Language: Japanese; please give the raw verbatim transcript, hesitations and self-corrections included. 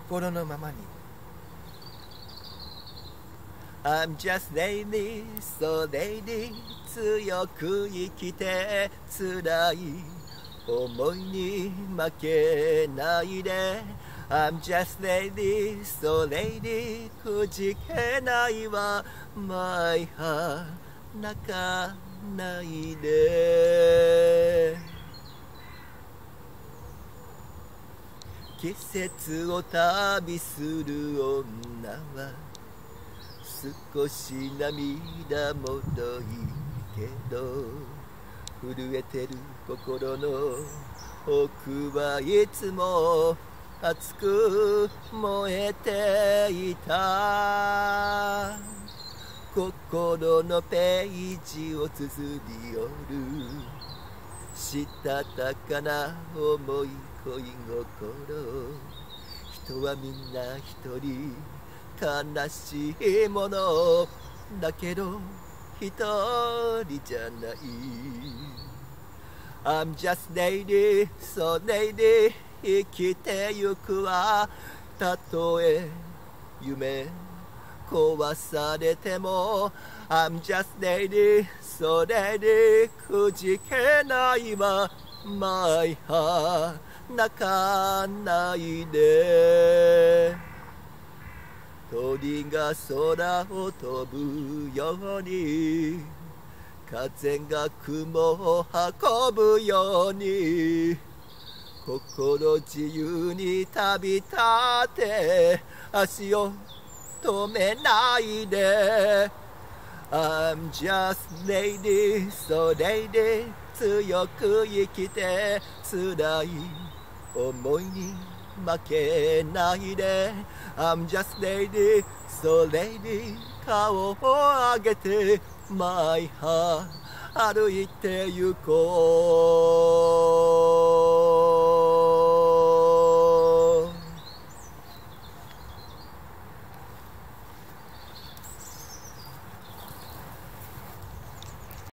心のままに。 I'm just lady, so lady 強く生きて辛い思いに負けないで I'm just lady, so lady くじけないわ My heart 泣かないで季節を旅する女は少し涙もろいけど震えてる心の奥はいつも熱く燃えていた心のページを綴り寄るしたたかな思い恋心人はみんな一人悲しいものだけど一人じゃない I'm just lady, so lady 生きてゆくわたとえ夢壊されても I'm just lady, so lady くじけないわ My heart 泣かないで鳥が空を飛ぶように風が雲を運ぶように心自由に旅立って足を止めないで I'm just lady, so lady 強く生きて辛い思いに負けないで I'm just lady, so lady 顔を上げて My heart 歩いて行こう